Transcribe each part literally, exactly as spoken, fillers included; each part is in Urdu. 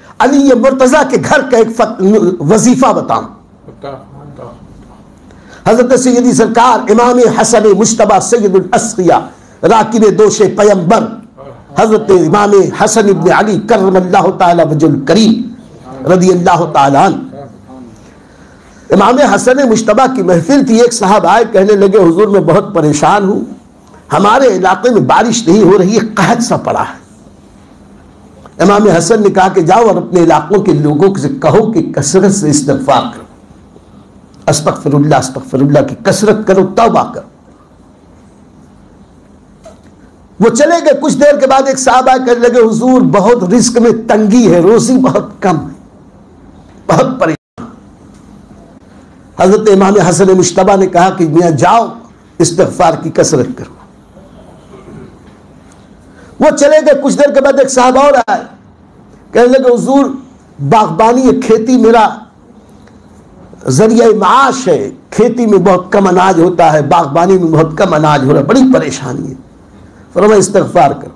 علی مرتضیٰ کے گھر کا ایک وظیفہ بتاؤں. حضرت سیدی سرکار امام حسن مجتبی سید الاسقیاء راکب دوش پیمبر حضرت امام حسن ابن علی کرم اللہ تعالی وجہ الکریم رضی اللہ تعالی عنہ. امام حسن مجتبی کی محفل تھی. ایک صاحب آئے, کہنے لگے حضور میں بہت پریشان ہوں, ہمارے علاقے میں بارش نہیں ہو رہی ہے, قحط سا پڑا ہے. امام حسن نے کہا کہ جاؤ اور اپنے علاقوں کے لوگوں سے کہو کہ کثرت سے استغفار کرو, استغفر اللہ استغفر اللہ کی کثرت کرو, توبہ کرو. وہ چلے گئے. کچھ دیر کے بعد ایک صاحب آئے, کہنے لگے حضور بہت رزق میں تنگی ہے, روزی بہت کم ہے, بہت پریشان. حضرت امام حسن مجتبی نے کہا کہ میاں جاؤ استغفار کی کثرت کرو. وہ چلے گئے. کچھ دیر کے بعد ایک صاحب اور آئے, کہنے لگے حضور باغبانی ہے, کھیتی میرا ذریعہ معاش ہے, کھیتی میں بہت کم اناج ہوتا ہے, باغبانی میں بہت کم اناج ہو رہا ہے, بڑی پریشانی ہے. فرمایا استغفار کرو.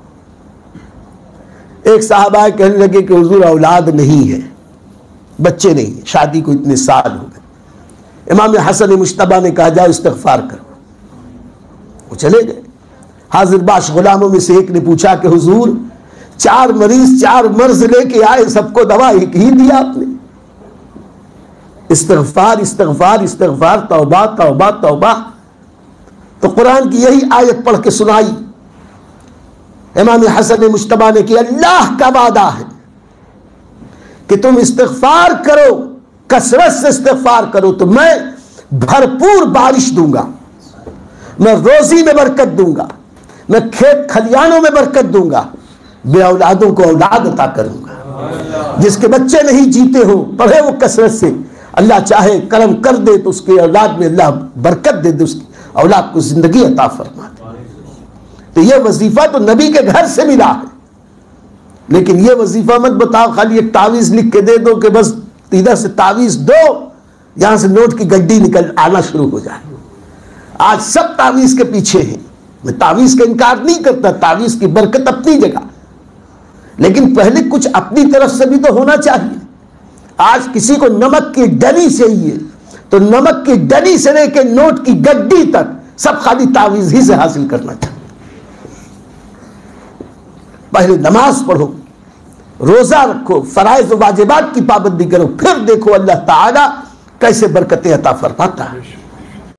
ایک صاحب آئے, کہنے لگے کہ حضور اولاد نہیں ہے, بچے نہیں ہیں, شادی کو اتنے سال ہو گئے. امام حسن مجتبی نے کہا جاؤ استغفار کرو. وہ چلے گئے. حاضر باش غلاموں میں سے ایک نے پوچھا کہ حضور چار مریض چار مرض لے کے آئے, سب کو دوا ایک ہی دیا آپ نے. استغفار استغفار استغفار, توبہ توبہ توبہ. تو قرآن کی یہی آیت پڑھ کے سنائی امام حسن مجتبی نے کہ اللہ کا وعدہ ہے کہ تم استغفار کرو, کثرت سے استغفار کرو تو میں بھرپور بارش دوں گا, میں روزی میں برکت دوں گا, میں کھیت کھلیانوں میں برکت دوں گا, بے اولادوں کو اولاد عطا کروں گا. جس کے بچے نہیں جیتے ہو, پڑھے وہ کثرت سے, اللہ چاہے کرم کر دے تو اس کے اولاد میں اللہ برکت دے دے, اس کی اولاد کو زندگی عطا فرما دے. تو یہ وظیفہ تو نبی کے گھر سے ملا ہے. لیکن یہ وظیفہ مت بتاؤ خالی ایک تعویذ لکھ کے دے دو کہ بس ادھر سے تعویذ دو, یہاں سے نوٹ کی گڈی نکل آنا شروع ہو جائے. آج سب تعویذ کے پیچھے ہیں. میں تعویذ کا انکار نہیں کرتا, تعویذ کی برکت اپنی جگہ, لیکن پہلے کچھ اپنی طرف سے بھی تو ہونا چاہیے. آج کسی کو نمک کی ڈلی چاہیے تو نمک کی ڈلی سے لے کے نوٹ کی گڈی تک سب خالی تعویذ ہی سے حاصل کرنا چاہیے. پہلے نماز پڑھو, روزہ رکھو, فرائض و واجبات کی پابندی کرو, پھر دیکھو اللہ تعالی کیسے برکتیں عطا فرماتا ہے.